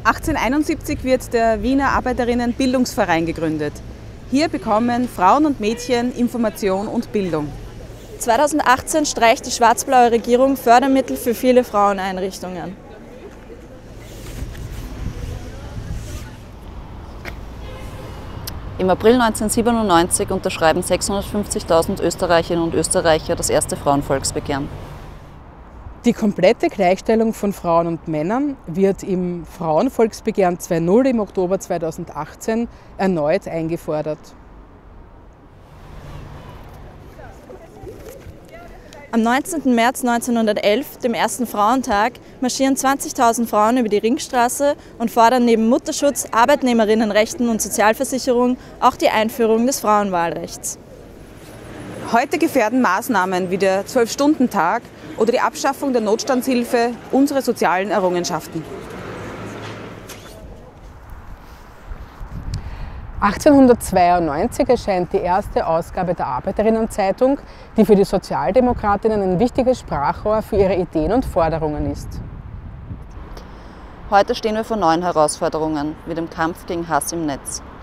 1871 wird der Wiener Arbeiterinnen-Bildungsverein gegründet. Hier bekommen Frauen und Mädchen Information und Bildung. 2018 streicht die schwarz-blaue Regierung Fördermittel für viele Fraueneinrichtungen. Im April 1997 unterschreiben 650.000 Österreicherinnen und Österreicher das erste Frauenvolksbegehren. Die komplette Gleichstellung von Frauen und Männern wird im Frauenvolksbegehren 2.0 im Oktober 2018 erneut eingefordert. Am 19. März 1911, dem ersten Frauentag, marschieren 20.000 Frauen über die Ringstraße und fordern neben Mutterschutz, Arbeitnehmerinnenrechten und Sozialversicherung auch die Einführung des Frauenwahlrechts. Heute gefährden Maßnahmen wie der 12-Stunden-Tag oder die Abschaffung der Notstandshilfe unsere sozialen Errungenschaften. 1892 erscheint die erste Ausgabe der Arbeiterinnenzeitung, die für die Sozialdemokratinnen ein wichtiges Sprachrohr für ihre Ideen und Forderungen ist. Heute stehen wir vor neuen Herausforderungen, wie dem Kampf gegen Hass im Netz.